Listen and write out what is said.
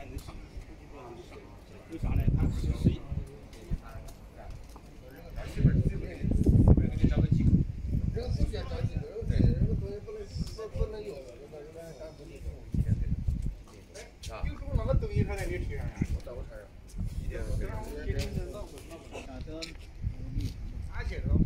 才能行。为啥呢？它是水。 这个不需要着急，这个东西不能用，有时候那个东西它在你车上，我找个车。一点。俺去了。